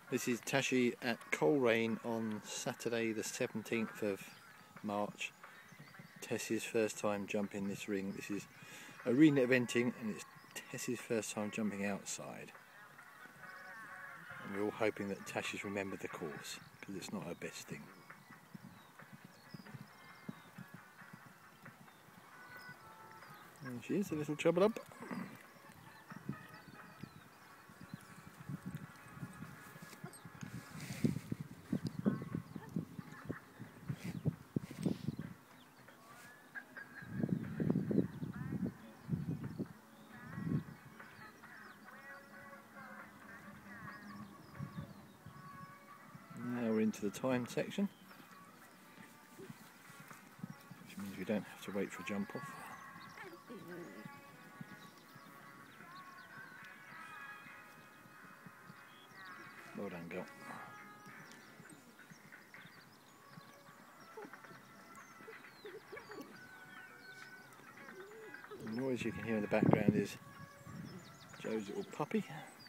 This is Tashi at Coleraine on Saturday the 17th of March. Tess's first time jumping this ring. This is arena eventing and it's Tess's first time jumping outside. And we're all hoping that Tashi's remembered the course because it's not her best thing. And she is a little troubled up. Now we're into the time section, which means we don't have to wait for a jump off. Well done, girl. The noise you can hear in the background is Joe's little puppy.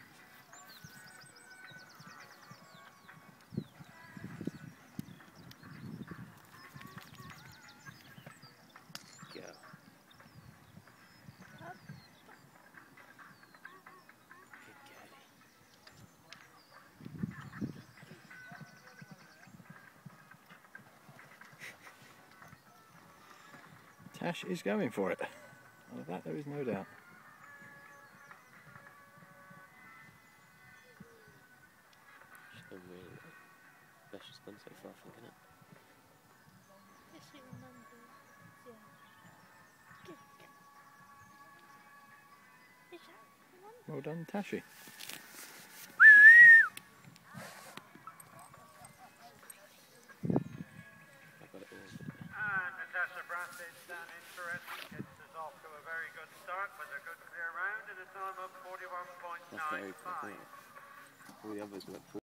Tash is going for it. Of that there is no doubt. She's done really well. Best she's done so far, I think, isn't it? Yes, she remembers. Yeah. Good. Is that one? Well done, Tashi. Gets us off to a very good start with a good clear round in a time of 41.95. All the others went